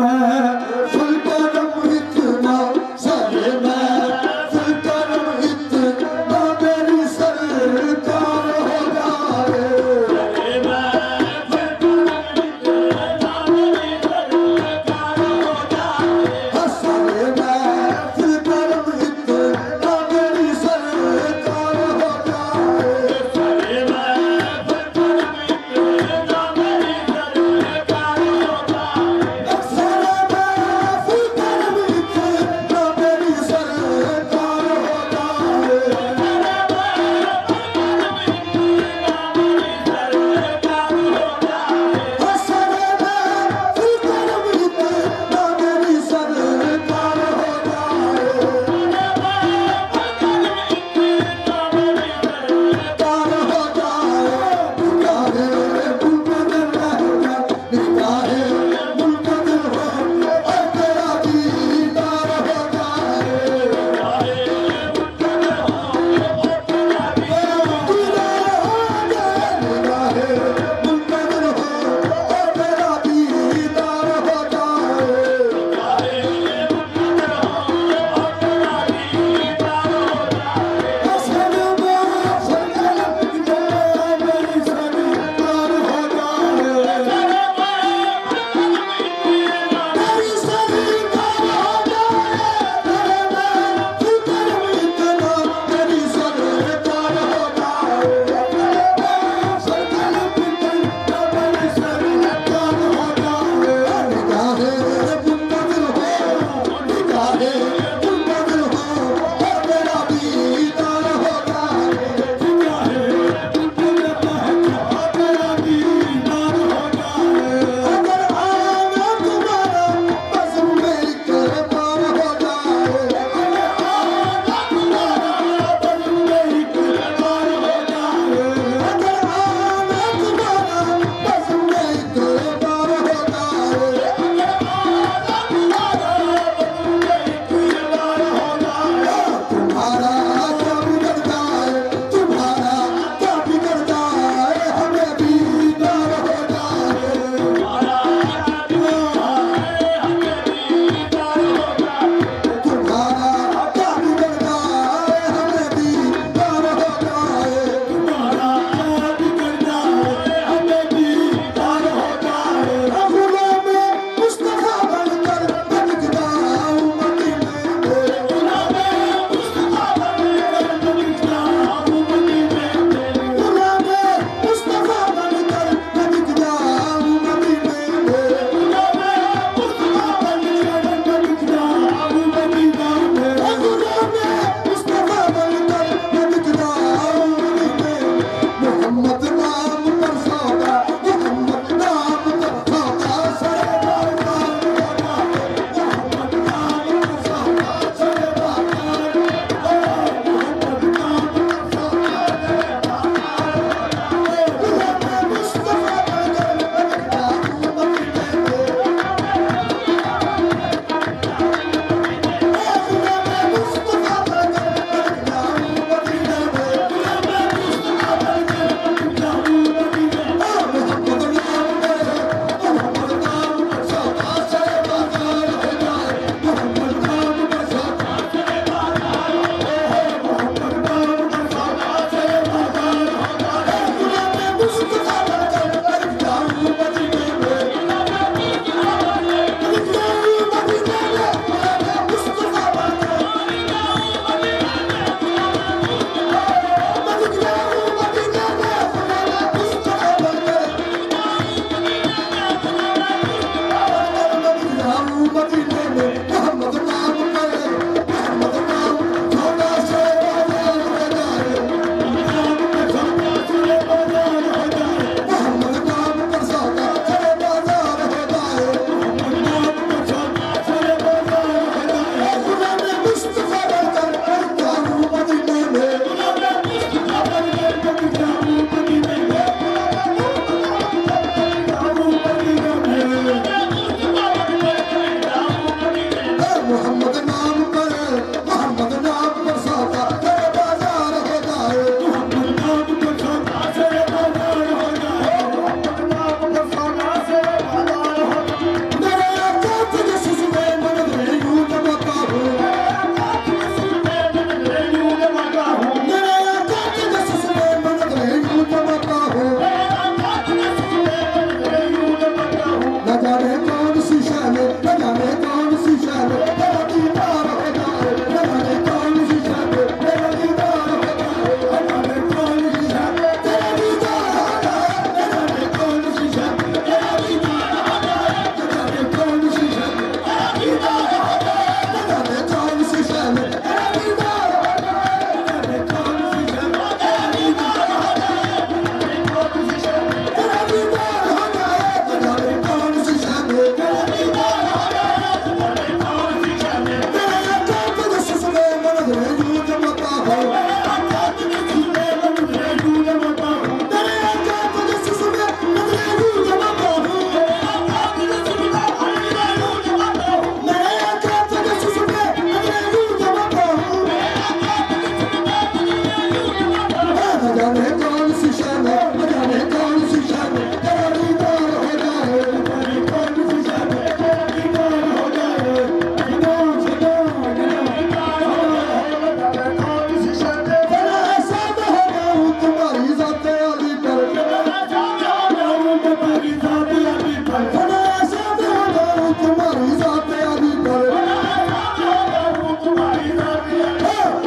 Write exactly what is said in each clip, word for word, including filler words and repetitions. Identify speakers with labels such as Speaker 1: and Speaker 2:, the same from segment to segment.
Speaker 1: सरकार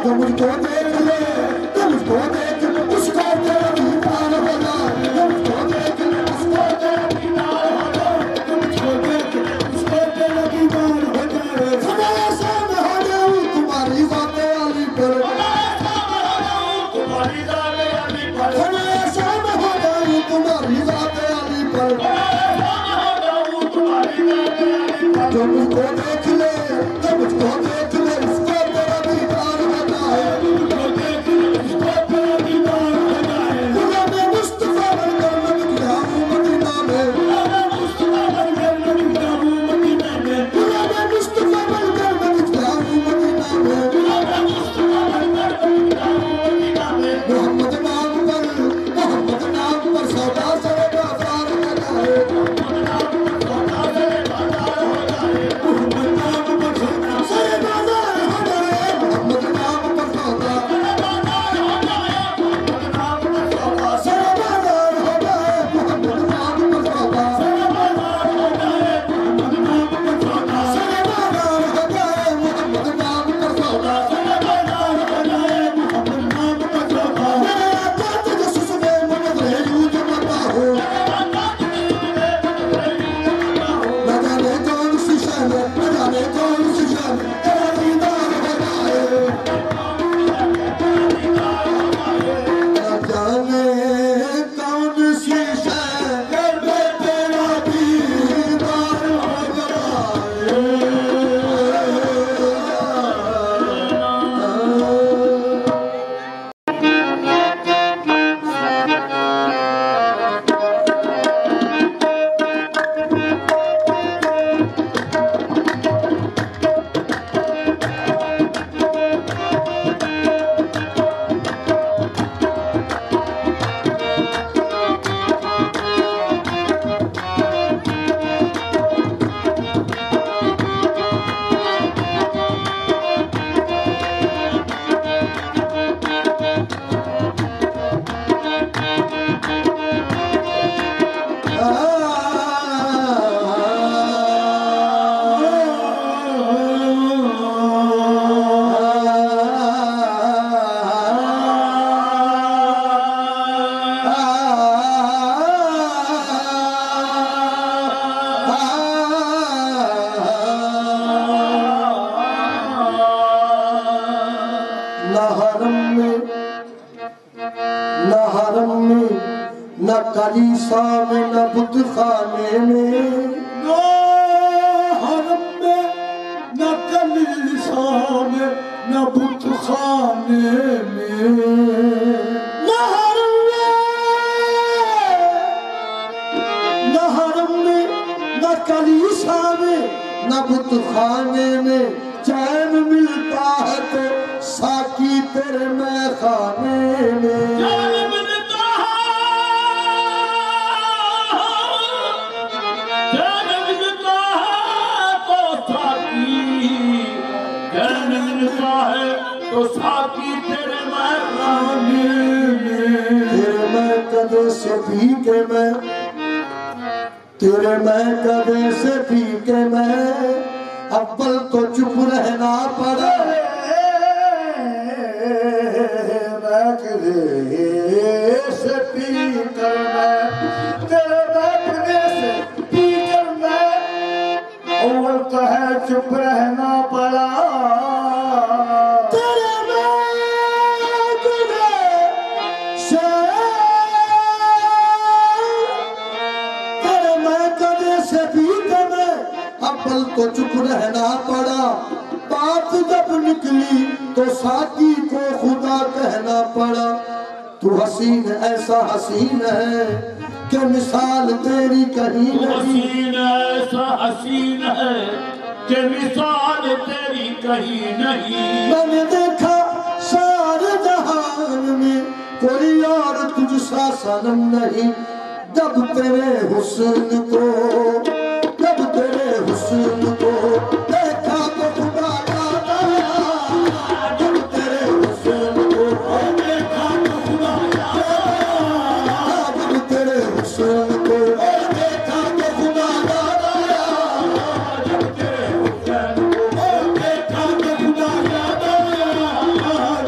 Speaker 1: तो मुझको देख ले, तो मुझको देख उसको तेरा दीदार हो जाए, तो मुझको देख उसको तेरा दीदार हो जाए, तो मुझको देख उसको तेरा दीदार हो जाए। सदा ऐसा मैं हो जाऊं तुम्हारी ज़ाते अली पर, सदा ऐसा मैं हो जाऊं तुम्हारी ज़ाते अली पर, सदा ऐसा मैं हो जाऊं तुम्हारी ज़ाते अली पर, सदा ऐसा मैं हो जाऊं तुम्हारी ज़ाते अली पर। तो मुझको देख ले, तो मुझको देख ले उसको तेरा दीदार हो जाए, मुझको देख ले उसको तेरा दीदार हो जाए। गुलाम मुस्तफा बनकर मैं बिक जाऊं मदीना में, गुलाम मुस्तफा बनकर मैं बिक जाऊं मदीना में, गुलाम मुस्तफा बनकर मैं बिक जाऊं मदीना में, गुलाम मुस्तफा बनकर मैं बिक जाऊं मदीना में। मोहम्मद नाम पर, मोहम्मद नाम पर सौदा से बाजार हो जाए, मोहम्मद नाम पर सौदा से बाजार हो जाए, मोहम्मद नाम पर सौदा से बाजार हो जाए, मोहम्मद नाम पर सौदा से बाजार हो जाए, मोहम्मद नाम पर सौदा से बाजार हो जाए, मोहम्मद नाम पर सौदा से बाजार हो जाए, मोहम्मद नाम पर सौदा से बाजार हो जाए, मोहम्मद नाम पर सौदा से बाजार हो जाए, मोहम्मद नाम पर सौदा। मेरे आका तजस्सुस में मुनव्वर यूं जमाता हो, न जाने कौन सी शान, न जाने कौन सी शान तेरा दीदार हो जाए, न जाने कौन सी शान में तेरा दीदार हो न हरम में, न हरम में, न कलीसा में, न बुतखाने में, न हरम में, न कलीसा में, न बुतखाने में, न हरम में, न हरम में, न कलीसा में, न बुतखाने में चैन मिलता है तो साकी तेरे मैं खाने में, चैन मिलता है, चैन मिलता है तो साकी, चैन मिलता है तो साकी तेरे मैं खाने में। तेरे मैं कदे से पी के मैं, तेरे मैं कदे से पी के मैं अव्वल तो चुप रहना पड़ा, मैं कदे से पी कर मैं, तेरे मैं कदे से पी कर मैं अव्वल तो है चुप रहना पड़ा। तेरे मैं कदे से, तेरे मैं कदे से पी कर मैं अव्वल तो चुप रहना पड़ा। बात जब निकली तो साकी को खुदा कहना पड़ा। तू हसीन ऐसा हसीन है कि मिसाल तेरी कहीं नहीं, हसीन ऐसा हसीन है कि मिसाल तेरी कहीं नहीं। मैंने देखा सारे जहान में कोई और तुझसा सनम नहीं। जब तेरे हुस्न को, जब तेरे हुस्न को देखा तो खुदा याद आया। जब तेरे हुस्न को देखा तो खुदा याद आया। जब तेरे हुस्न को देखा तो खुदा याद आया। जब तेरे हुस्न को देखा तो खुदा याद आया।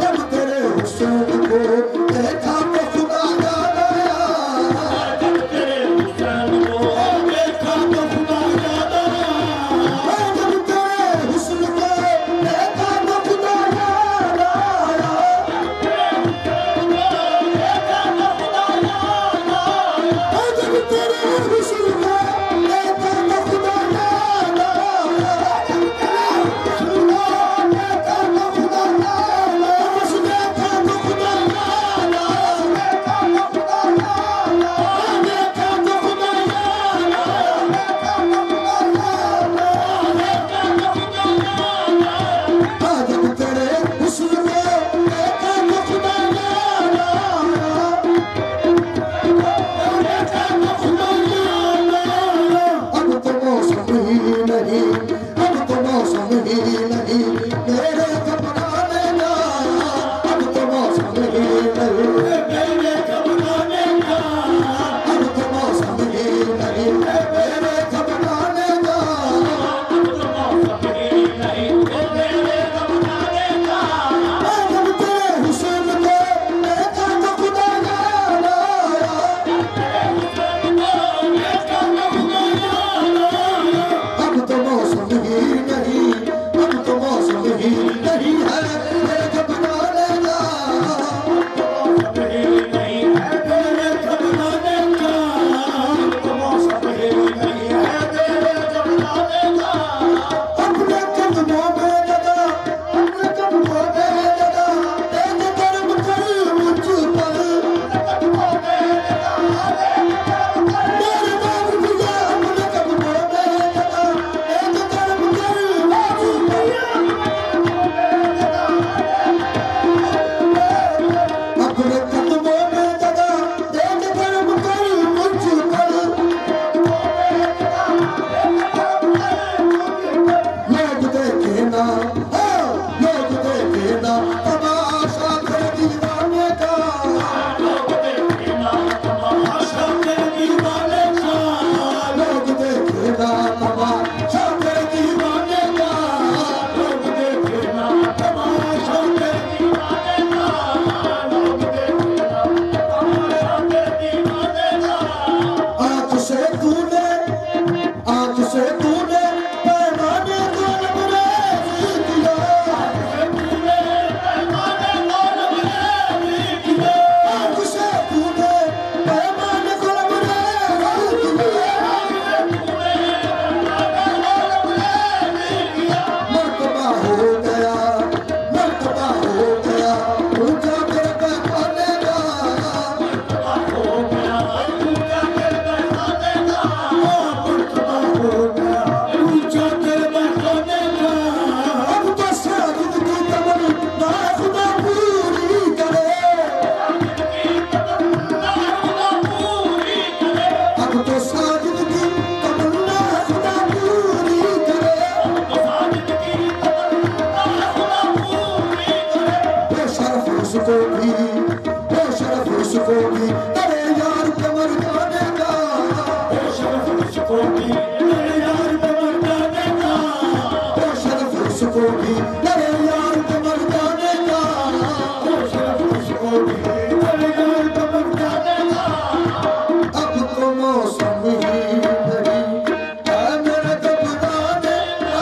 Speaker 1: उसको भी, हो शरफ उसको भी तेरे यार पे मर जाने का, हो शरफ उसको भी तेरे यार पे मर जाने का, हो शरफ उसको भी तेरे यार पे मर जाने का, हो शरफ उसको भी तेरे यार पे मर जाने का। अब तो मौसम ही नहीं है मेरे घबराने का।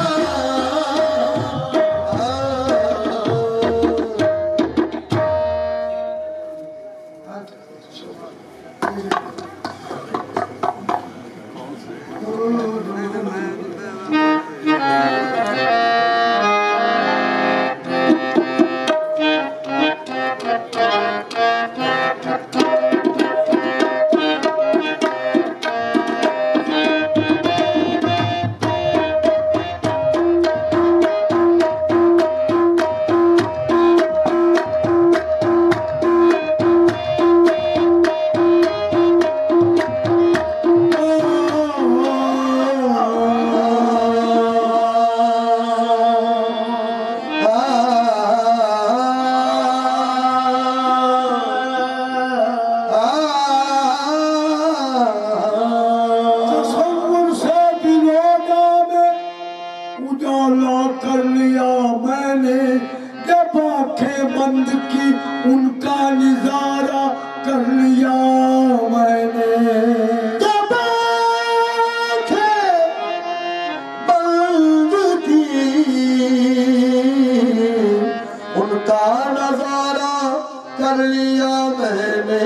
Speaker 1: उजाला कर लिया मैंने जब आंखें बंद की, उनका नजारा कर लिया मैंने जब आंखें बंद की, उनका नजारा कर लिया मैंने।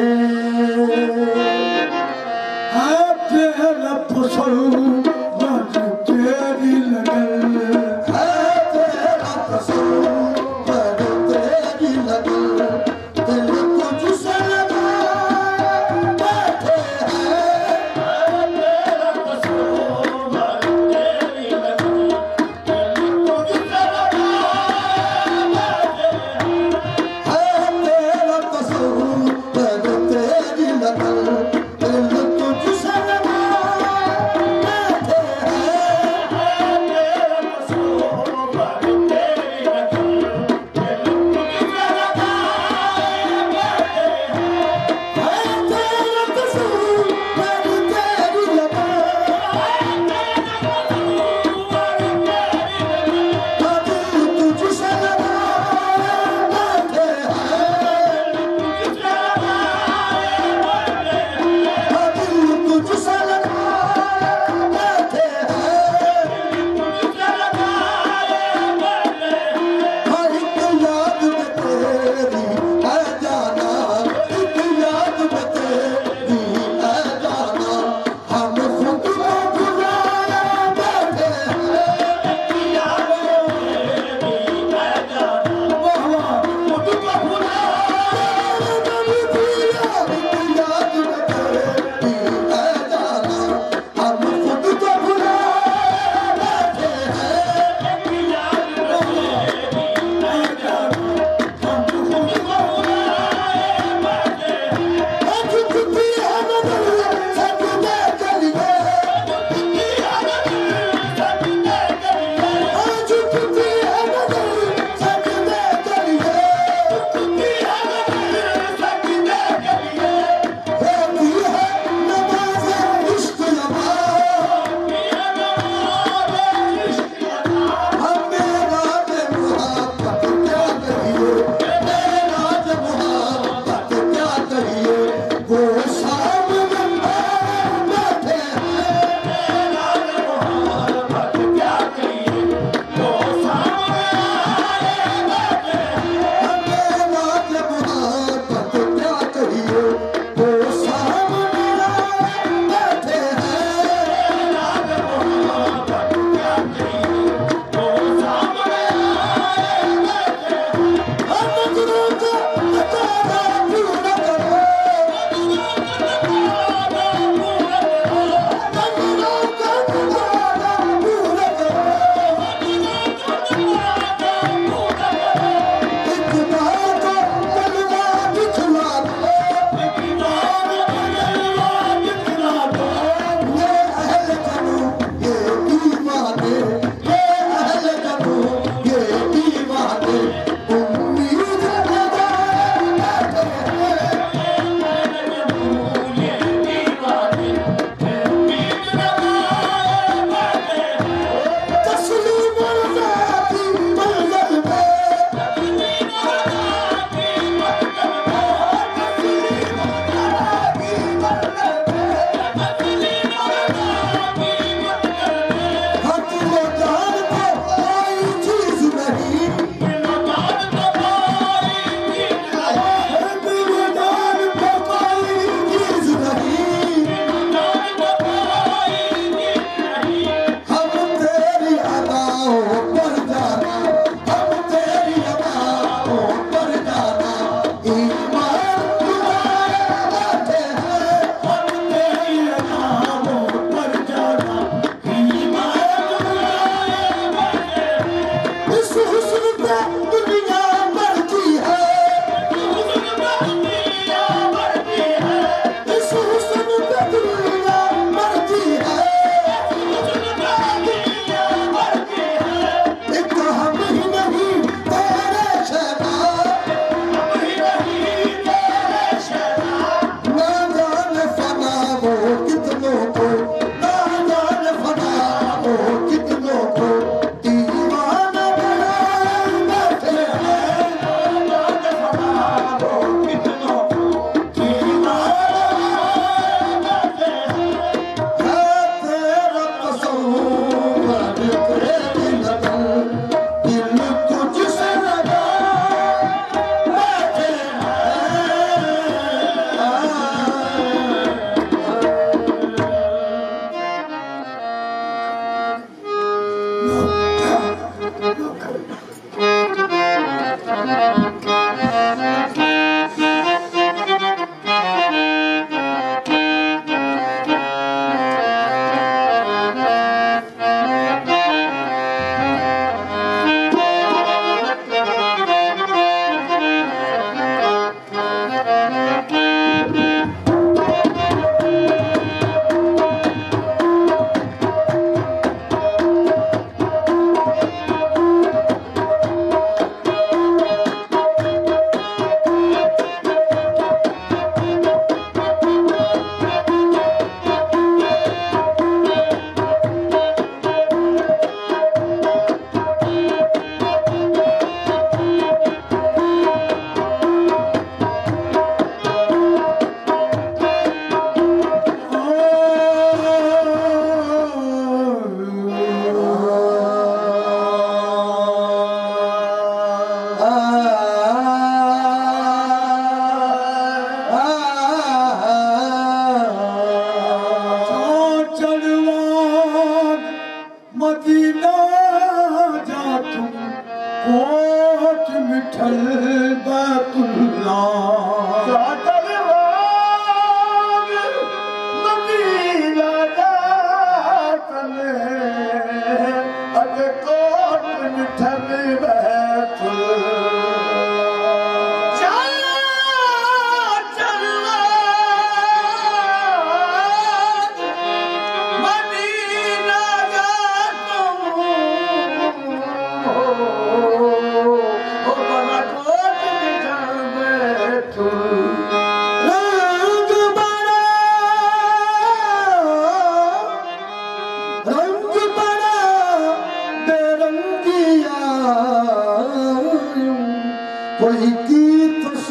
Speaker 1: है तेरा पसंद तेरी लगन, है तेरा पसंद तेरी लगन, दिल तुझसे लगाए बैठे हैं। है तेरा पसंद तेरी लगन, दिल तुझसे लगाए बैठे हैं। है तेरा पसंद तेरी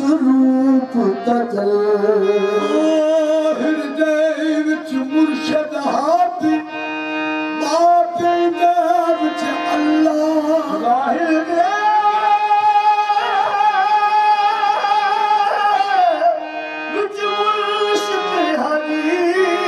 Speaker 1: रूप तजल हिरदे विच मुर्शद हाथ बातिन दे विच अल्लाह ज़ाहिर दे विच मुर्शद हरी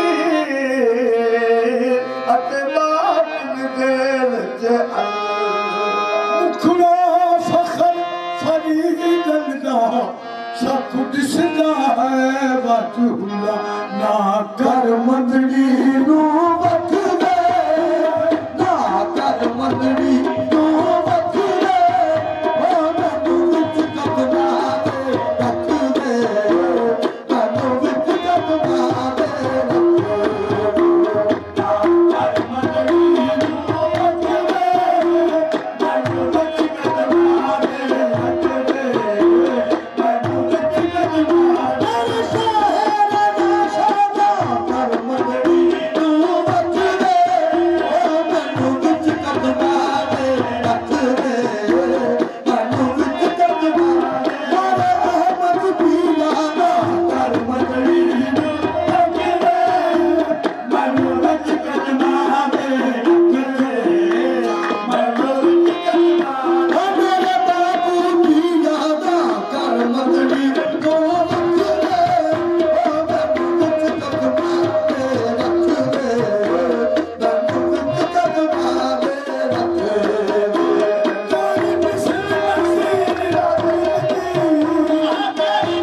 Speaker 1: अते बातिन दे विच अल्लाह खुदा फखर फरीदन दा सब दिसदा है वजहुल्ला ना कर मंदड़ी नू वख दे ना कर मंदड़ी नू वख दे ओ मैनू विच कदमा दे रख दे मैनू विच कदमा दे रख दे ना कर मंदड़ी नू वख दे मैनू विच कदमा दे रख दे मैनू विच कदमा दे शहर ना शादा कर मंदड़ी नू वख दे ओ मैनू विच कदमा दे रख दे मैनू विच कदमा दे यार अहमद पीला ना कर मंदड़ी नू वख दे मैनू विच कदमा दे रख दे मैनू विच कदमा दे मेरे बाबू पीला ना कर मंदड़ी नू वख दे ओ मैनू विच कदमा दे रख दे मैनू विच कदमा दे रख दे कोई मिसल नसीर राज़ी तेरी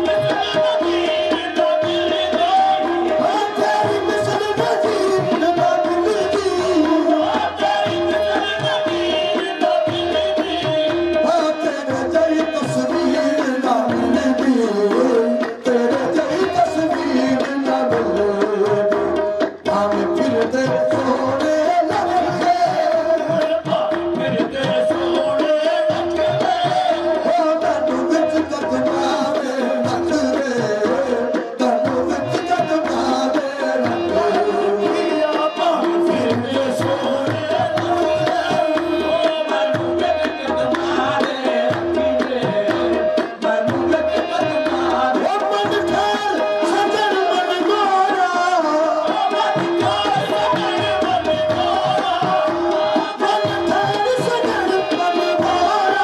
Speaker 1: मिसल नसीर ना मिलदी हाँ तेरे जई तस्वीर ना मिलदी तेरे जई तस्वीर ना मिलदी भावें फिरदे सोने लगे फिरदे सोने लगे ओ मैनू विच कदमा दे रख दे मैनू विच कदमा दे रख दे भावें फिरदे सोने लगे ओ मैनू विच कदमा दे रख दे मैनू विच कदमा दे ओ मन ठाल सजन मन गोरा मन ठाल सजन मन गोरा मन ठाल सजन मन गोरा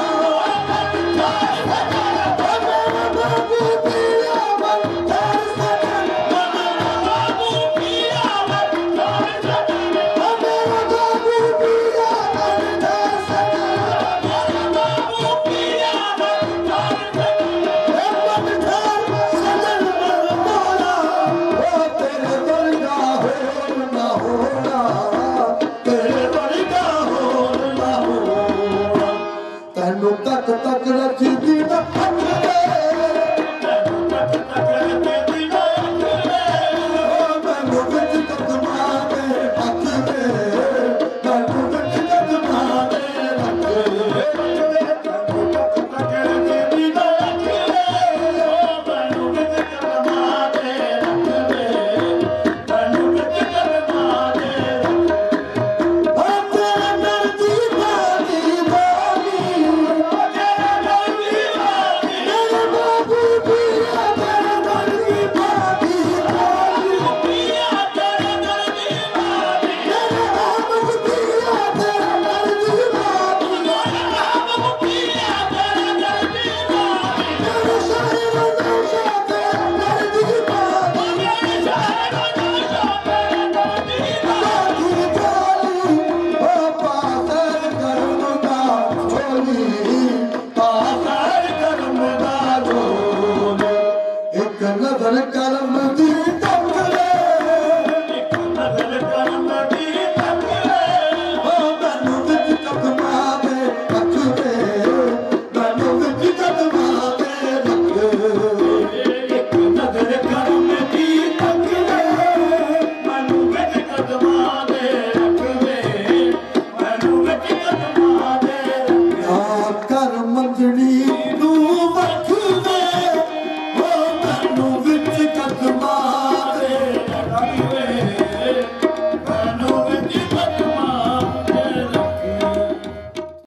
Speaker 1: मन ठाल सजन ओ मेरा बाबू पिया मन ठाल सजन मेरा बाबू पिया मन ठाल सजन ओ मेरा बाबू पिया मन ठाल सजन मेरा बाबू पिया मन ठाल सजन मन ठाल सजन मन गोरा ओ तेरे वर्गा होर ना होना तेरे वर्गा होर ना होना तैनू तक तक रखदी ना हक दे तैनू तक तक रखदी ना हक दे ओ मैनू विच कदमा दे रख दे मैनू विच कदमा दे रख दे तैनू तक तक रखदी ना हक दे ओ मैनू विच कदमा दे रख दे मैनू विच कदमा दे रख दे ओ तेरे दर्दी बानी बानी ओ तेरे दर्दी बानी मेरे बाबू पिया तेरे दर्दी बानी बानी पिया तेरे दर्दी बानी मेरे अहमद पिया तेरे दर्दी बानी मेरे अहमद पिया तेरे दर्दी बानी मेरे शाहिर नौशा तेरे दर्दी बानी मेरे शाहिर नौशा तेरे दर्दी बानी जाली ओ पासर करम दा झोली पासर करम दा झोली एक नजर करम दी तक ले एक नजर करम दी तक ले ओ मैनू विच कदमा दे रख दे मैनू विच कदमा दे रख दे एक नजर करम दी तक ले मैनू विच कदमा दे रख दे मैनू विच कदमा दे रख दे कर